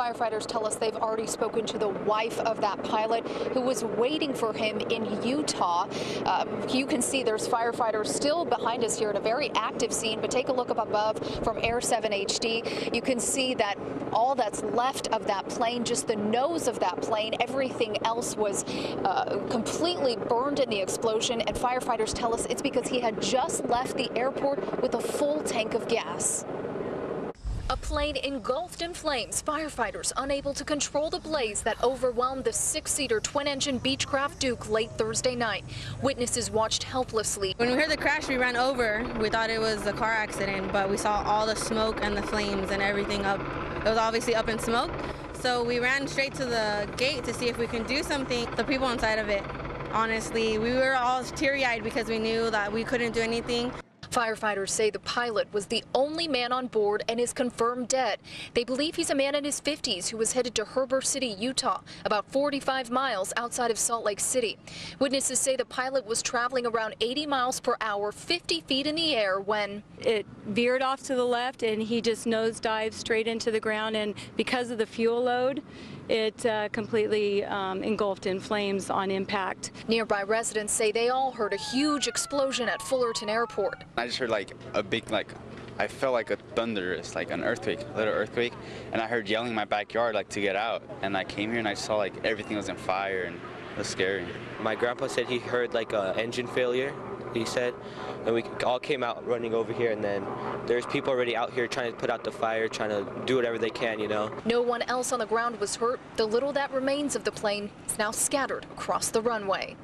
Firefighters tell us they've already spoken to the wife of that pilot who was waiting for him in Utah. You can see there's firefighters still behind us here at a very active scene, but take a look up above from Air 7 HD. You can see that all that's left of that plane, just the nose of that plane, everything else was completely burned in the explosion, and firefighters tell us it's because he had just left the airport with a full tank of gas. A plane engulfed in flames, firefighters unable to control the blaze that overwhelmed the 6-seater twin-engine Beechcraft Duke late Thursday night. Witnesses watched helplessly. When we heard the crash, we ran over. We thought it was a car accident, but we saw all the smoke and the flames and everything up. It was obviously up in smoke. So we ran straight to the gate to see if we can do something. The people inside of it, honestly, we were all teary-eyed because we knew that we couldn't do anything. Firefighters say the pilot was the only man on board and is confirmed dead. They believe he's a man in his 50s who was headed to Heber City, Utah, about 45 miles outside of Salt Lake City. Witnesses say the pilot was traveling around 80 miles per hour, 50 feet in the air when it veered off to the left and he just nosedived straight into the ground, and because of the fuel load, it completely engulfed in flames on impact. Nearby residents say they all heard a huge explosion at Fullerton Airport. I just heard like a big, I felt like a thunderous, like an earthquake, a little earthquake, and I heard yelling in my backyard like to get out, and I came here and I saw like everything was on fire and it was scary. My grandpa said he heard like an engine failure, he said, and we all came out running over here, and then there's people already out here trying to put out the fire, trying to do whatever they can, you know. No one else on the ground was hurt. The little that remains of the plane is now scattered across the runway.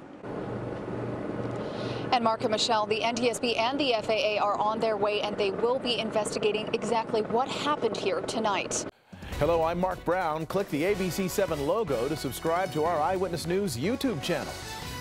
And Mark and Michelle, the NTSB and the FAA are on their way, and they will be investigating exactly what happened here tonight. Hello, I'm Mark Brown. Click the ABC7 logo to subscribe to our Eyewitness News YouTube channel.